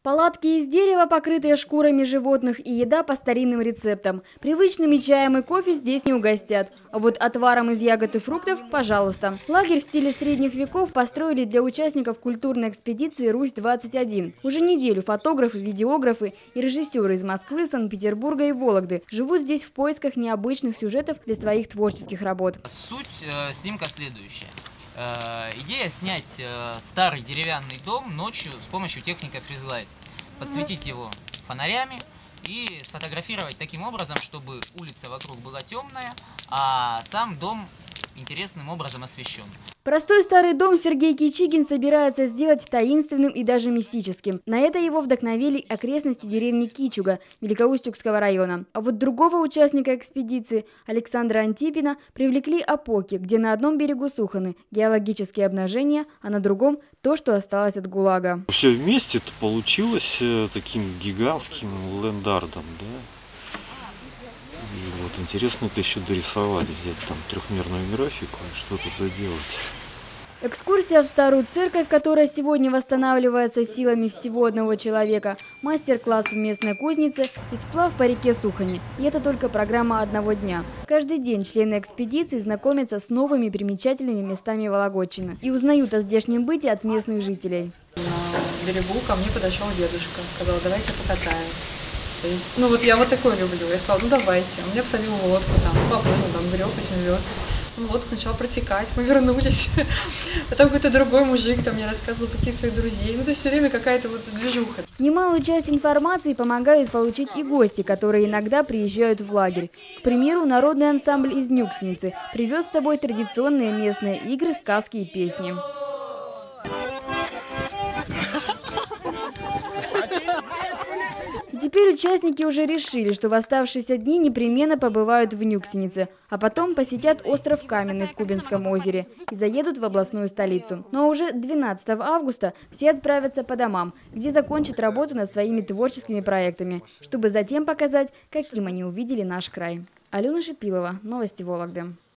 Палатки из дерева, покрытые шкурами животных, и еда по старинным рецептам. Привычными чаем и кофе здесь не угостят. А вот отваром из ягод и фруктов – пожалуйста. Лагерь в стиле средних веков построили для участников культурной экспедиции «Русь-21». Уже неделю фотографы, видеографы и режиссеры из Москвы, Санкт-Петербурга и Вологды живут здесь в поисках необычных сюжетов для своих творческих работ. Суть снимка следующая. Идея снять старый деревянный дом ночью с помощью техники фризлайт. Подсветить его фонарями и сфотографировать таким образом, чтобы улица вокруг была темная, а сам дом интересным образом освещен. Простой старый дом Сергей Кичигин собирается сделать таинственным и даже мистическим. На это его вдохновили окрестности деревни Кичуга Великоустюгского района. А вот другого участника экспедиции, Александра Антипина, привлекли Опоки, где на одном берегу Суханы – геологические обнажения, а на другом – то, что осталось от ГУЛАГа. Все вместе это получилось таким гигантским лендартом, да? И вот интересно это еще дорисовали, взять там трехмерную графику, что тут делать. Экскурсия в старую церковь, которая сегодня восстанавливается силами всего одного человека, мастер-класс в местной кузнице и сплав по реке Сухани. И это только программа одного дня. Каждый день члены экспедиции знакомятся с новыми примечательными местами Вологодчины и узнают о здешнем быте от местных жителей. На берегу ко мне подошел дедушка, сказал: давайте покатаем. Ну вот я вот такое люблю. Я сказала: ну давайте. Он меня посадил в лодку, там, поплыл, там, греб этим веслом. Лодка начала протекать, мы вернулись. А там какой-то другой мужик там мне рассказывал какие-то своих друзей. Ну то есть все время какая-то вот движуха. Немалую часть информации помогают получить и гости, которые иногда приезжают в лагерь. К примеру, народный ансамбль из Нюксницы привез с собой традиционные местные игры, сказки и песни. Теперь участники уже решили, что в оставшиеся дни непременно побывают в Нюкснице, а потом посетят остров Каменный в Кубинском озере и заедут в областную столицу. Но уже 12 августа все отправятся по домам, где закончат работу над своими творческими проектами, чтобы затем показать, каким они увидели наш край. Алена Шипилова, новости Вологды.